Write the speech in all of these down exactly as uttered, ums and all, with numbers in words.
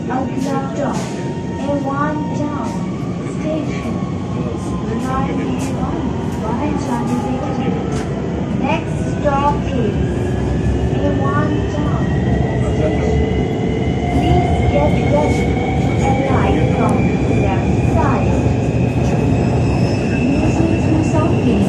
अगला stop A one Town Station. Line A one by Chandigarh. Next stop is A one Town Station. Please get ready to alight from the left side. Using through something.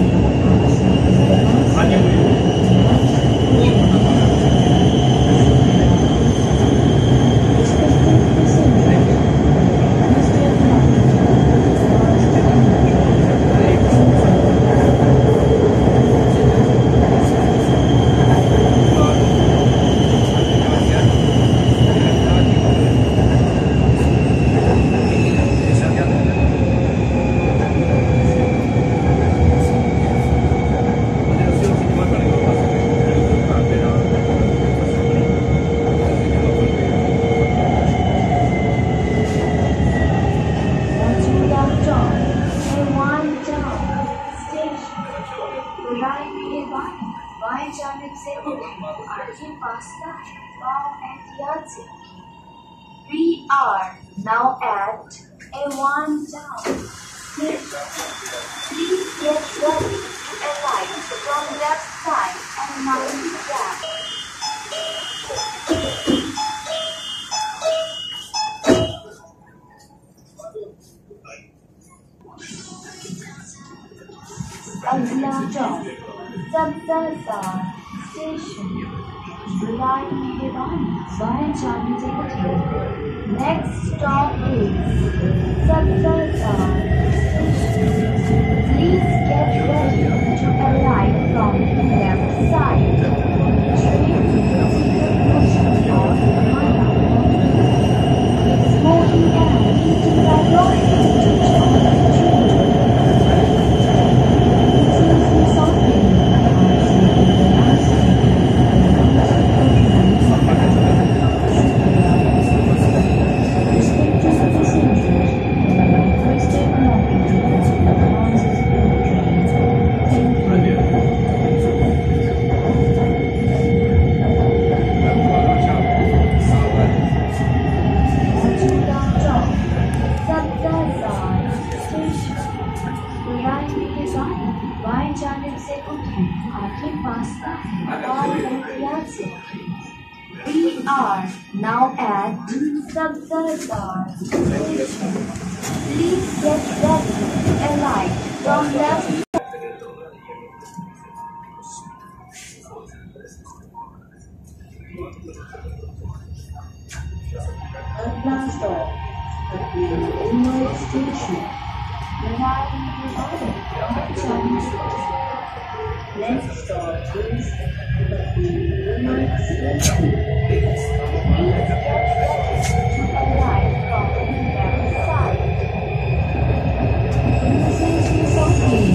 We are now at A one Town Station. Please get ready to alight from left side and mind the gap. अगला stop Sabzazar Station. Line A one by Chandigarh. Next stop is Sabzazar Station. Please get ready to alight from the left side. Train will take the motion of Maya. Smoking and eating are prohibited on the train. Listening to something. We are now at Sabzazar Station. Please get ready to alight from left side. Agla stop Ullur Station. Next stop is Ullur Station. Please get ready to alight from the left side. Using to something.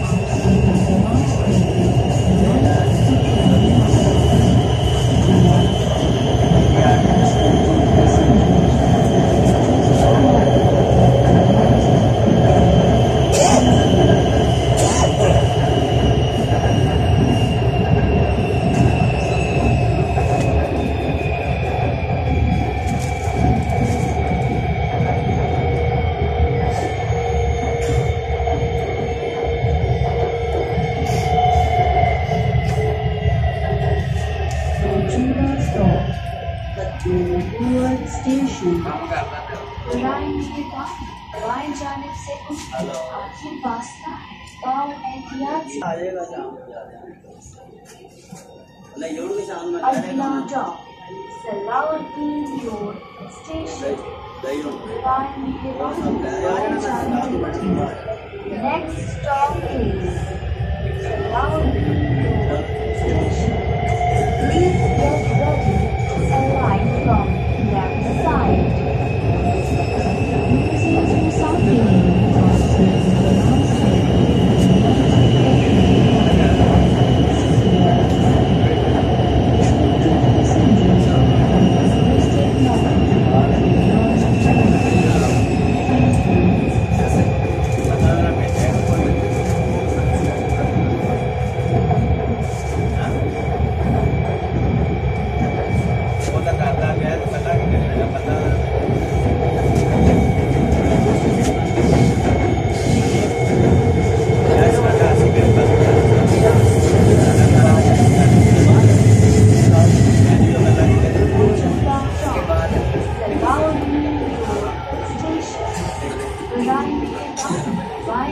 Station. Line के बाद बाएं जाने से आखिर वास्ता पाव एहतियात से अगला stop Salahuddin Road Station. Line के बाद बाएं जाने से next stop is Salahuddin Road Station. Please get ready to alight from left side. Using to something.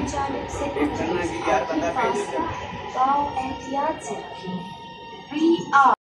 जानब से गांव एहतियात से रखें। We are